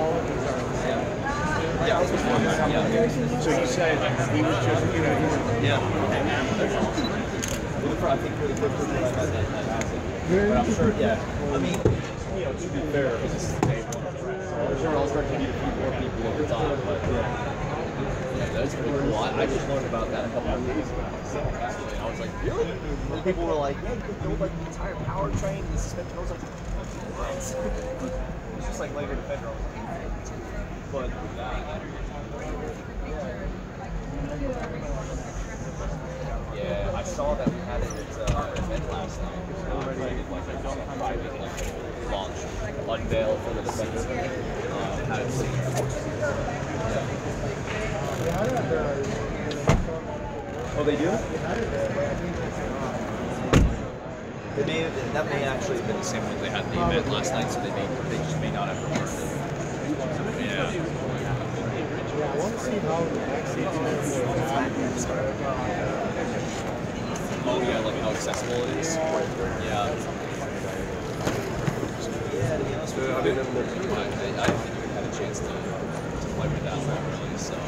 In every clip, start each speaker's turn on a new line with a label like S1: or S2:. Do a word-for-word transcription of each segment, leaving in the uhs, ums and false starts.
S1: Yeah. Yeah.
S2: So you said he was just, you know, he was,
S1: Yeah. I think for the first person I met that has it. But I'm sure, yeah. I mean, you know, to be fair, because this is day one, so I'm sure I'll start to meet a few more people over time. But yeah, that's pretty cool. I, I just learned about that a couple of days ago. I was like, really? And people were like, yeah, you could build like the entire powertrain, the suspension. I was like, what? It's just like later Defender. I was like, but yeah, I saw that we had it at uh, event last night. Already, like a private like, launch, unveiled for the Defender. Uh, had it seen. Yeah. Oh, they do? They may have, that may actually have been the same one they had at the event last night, so they may they just may not have returned it. Yeah.
S2: I want to see how the back seats
S1: Oh yeah, like how accessible it is. Yeah. Yeah, to be honest with you, I, I, I didn't even have a chance to, to play with that one really, so.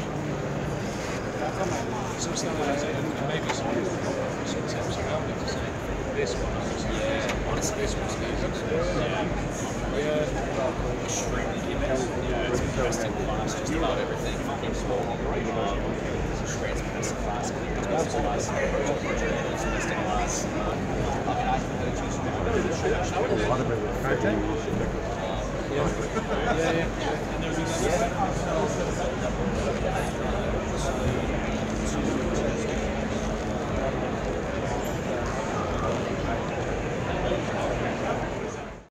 S3: Some stuff like that, and maybe some some tips around it to say this one.
S1: Yeah, honestly, this one's good. Yeah. Yeah. Extremely gimmicks. Yeah, it's interesting class, just about everything. Fucking small operation. Transparency class, domestic class, domestic class. I mean, I think that it's used to
S2: a lot of it was content.
S1: Yeah, yeah, yeah.